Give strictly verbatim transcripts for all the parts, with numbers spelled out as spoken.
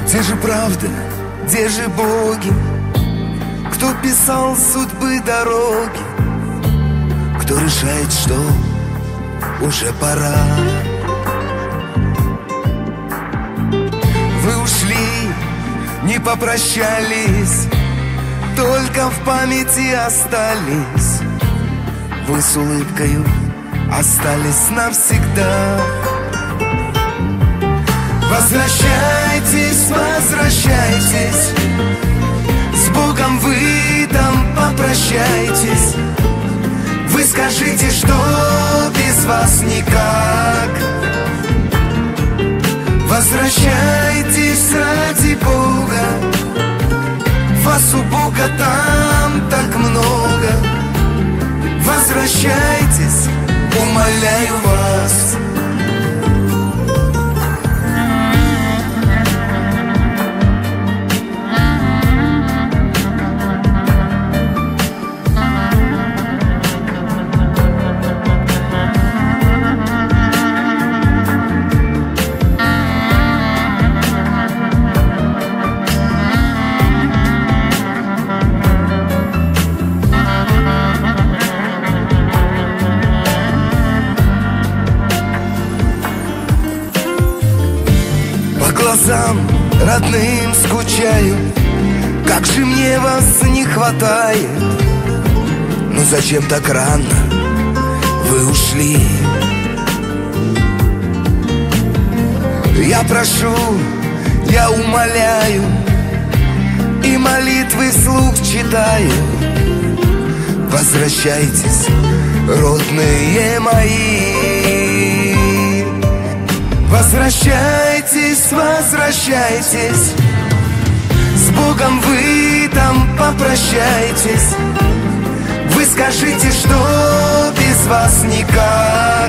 Где же правда, где же боги? Кто писал судьбы дороги? Кто решает, что уже пора? Вы ушли, не попрощались, только в памяти остались. Вы с улыбкою остались навсегда. Возвращайтесь, возвращайтесь, с Богом вы там попрощайтесь. Вы скажите, что без вас никак. Возвращайтесь ради Бога, вас у Бога там так много. Возвращайтесь, умоляю вас. Глазам родным скучаю, как же мне вас не хватает. Ну зачем так рано вы ушли? Я прошу, я умоляю, и молитвы вслух читаю. Возвращайтесь, родные мои. Возвращайтесь, возвращайтесь, с Богом вы там попрощайтесь. Вы скажите, что без вас никак.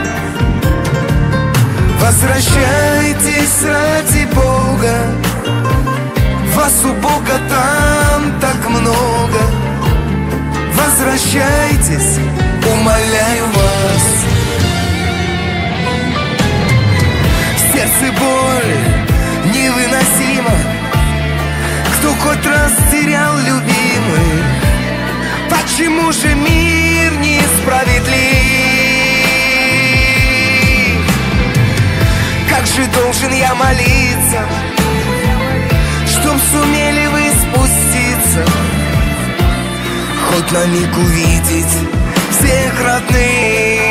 Возвращайтесь ради Бога, вас у Бога там так много. Возвращайтесь, умоляю вас. Сердце боль невыносима, кто хоть раз терял любимых. Почему же мир несправедлив? Как же должен я молиться, чтоб сумели вы спуститься, хоть на миг увидеть всех родных.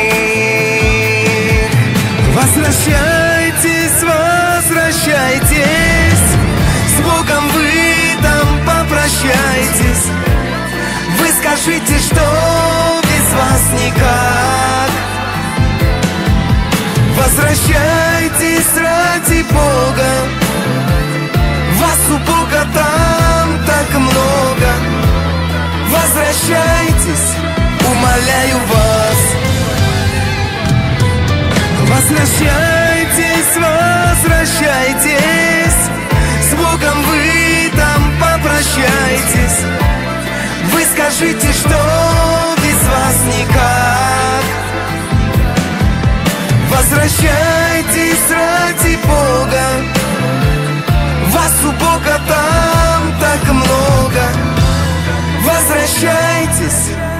Возвращайтесь, возвращайтесь, с Богом вы там попрощайтесь. Вы скажите, что без вас никак. Возвращайтесь ради Бога, вас у Бога там так много. Возвращайтесь, умоляю вас. Возвращайтесь, возвращайтесь, с Богом вы там попрощайтесь. Вы скажите, что без вас никак. Возвращайтесь ради Бога, вас у Бога там так много. Возвращайтесь.